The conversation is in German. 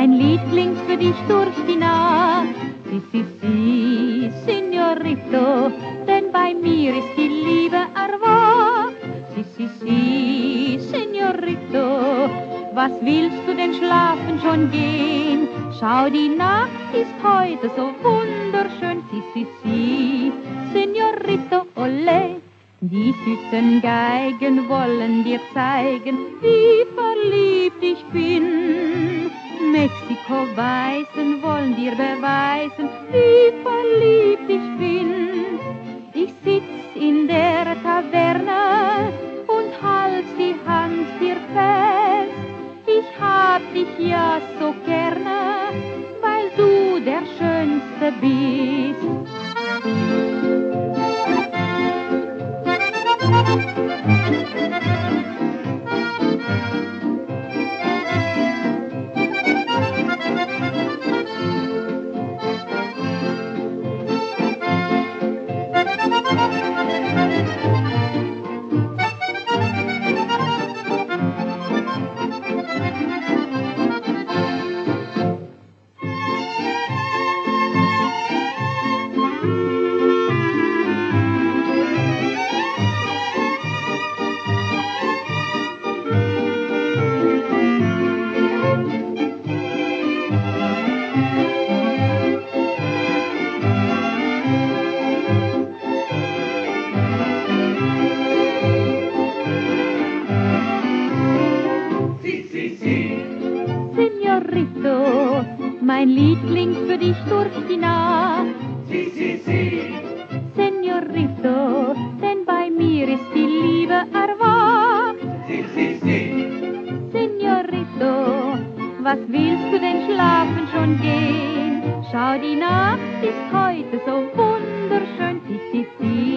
Mein Lied klingt für dich durch die Nacht. Si, si, si, Signorito, denn bei mir ist die Liebe erwacht. Si, si, si, Signorito, was willst du denn schlafen schon gehen? Schau, die Nacht ist heute so wunderschön. Si, si, si, Signorito, ole. Die süßen Geigen wollen dir zeigen, wie verliebt ich bin. Mexiko-Weißen wollen dir beweisen, wie verliebt ich bin. Ich sitz in der Taverne und halt die Hand dir fest. Ich hab dich ja so gerne, weil du der Schönste bist. Signorito, mein Lied klingt für dich durch die Nacht. Si, si, si. Signorito, denn bei mir ist die Liebe erwacht. Si, si, si. Signorito, was willst du denn schlafen schon gehen? Schau, die Nacht ist heute so wunderschön. Si, si, si.